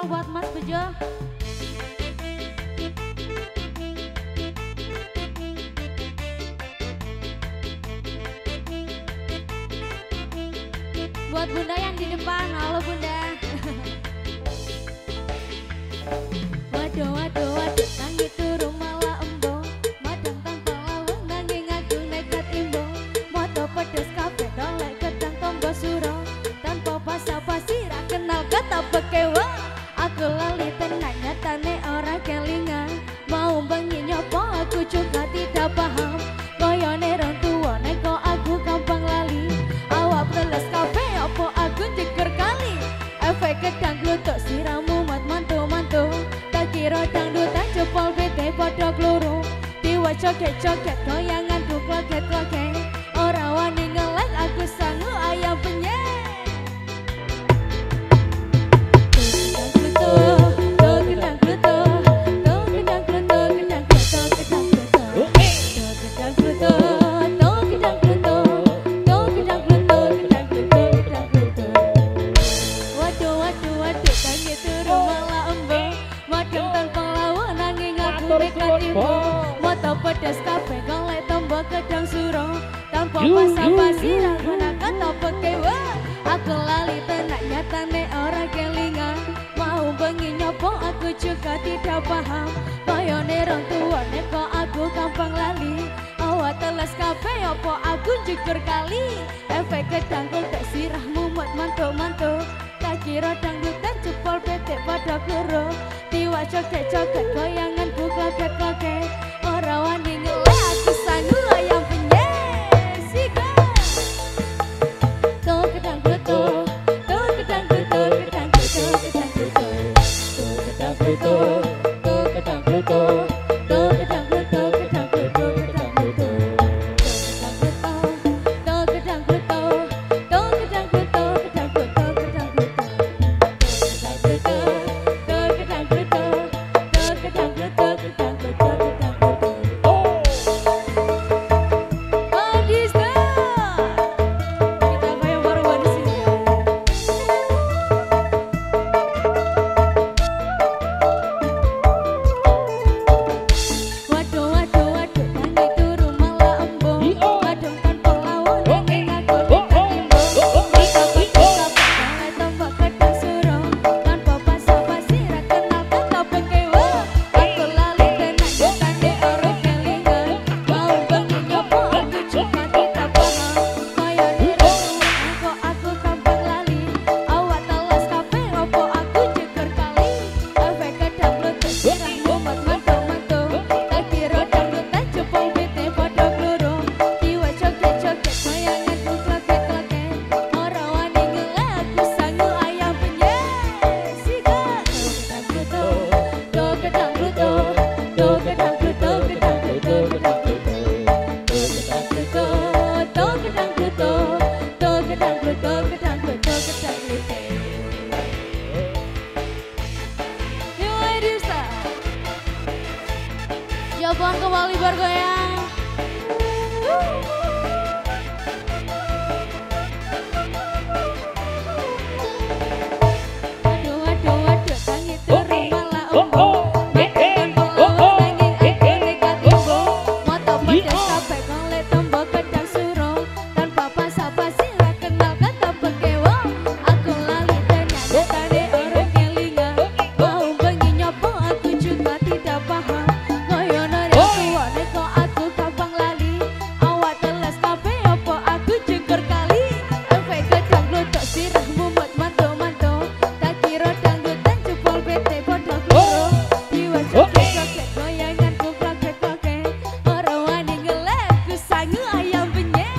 spesial buat Mas Bejo. Buat Bunda yang di depan, halo Bunda. Waduh, waduh, waduh, tangi turun malah embong. Madang tanpa lawang, nanging aku nekat imbong. Moto pedes kafe, dolek gedang tombol suro. Tanpa basa-basi, ra kenal kata pekewa. Aku lali tenang, nyatane orang kelingan. Mau bengi nyopo, aku juga tidak paham. Koyone rong tua, neko aku gampang lali. Awak teles kafe, opo aku jeger kali. Efek gedang glutuk, siramu mat mantu-mantu. Tak kira dangdutan jempol bete podo kluru. Diwa joget-joget, goyangan ku kloget-kloget. Ora wani ngelek, aku sangu ayam penyet. Moto pedas kafe golek tombol gedang suro. Tanpa basa-basi ra gunakan topeng kewa. Aku lali tenak nyatane ora kelingan. Mau bengi nyopo aku juga tidak paham. Koyone rong tua neko aku gampang lali. Awak teles kafe opo aku jeger kali. Efek gedang glutuk sirahmu mut mantuk-mantuk. Tak kira dangdutan jempol betek pada kuro. Tiwa joget-joget goyangan ku kloget-kloget. Ora wani ngelek aku sangu ayam penyet. Sikat tuh gedang glutuk, tuh gedang glutuk, gedang glutuk, gedang glutuk, tuh gedang glutuk, tuh gedang glutuk, tuh gedang glutuk, gedang glutuk, gedang glutuk, tuh gedang glutuk, tuh gedang glutuk, gedang glutuk, gedang glutuk, tuh gedang glutuk, tuh gedang glutuk, gedang glutuk, gedang glutuk. Jawaban kembali bergoyang. Waduh, waduh, waduh, tangi turun malah embong. Madang tanpa lawang, nanging aku nekat imbong. Moto pedas kafe golek tombol gedang suro. Tanpa basa-basi ra kenal kata pekewo. Aku lali tenan nyatane orang kelingan. Mau bengi nyopo aku juga tidak paham. Neko aku gampang lali. Awak teles kafe opo aku jeger kali. Efek gedang glutuk sirahmu mut mantuk-mantuk. Tak kira dangdutan jempol bete podo kluru. Jiwa joget-joget goyangan ku kloget-kloget. Ora wani ngelek ku sangu ayam penyet.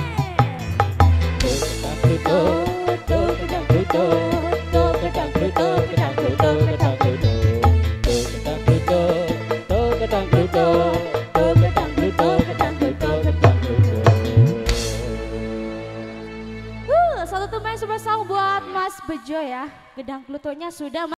Tuh gedang glutuk, tuh gedang glutuk, gedang glutuk, gedang glutuk, gedang glutuk, tuh gedang glutuk. Satu tumben spesial buat Mas Bejo ya. Gedang glutuknya sudah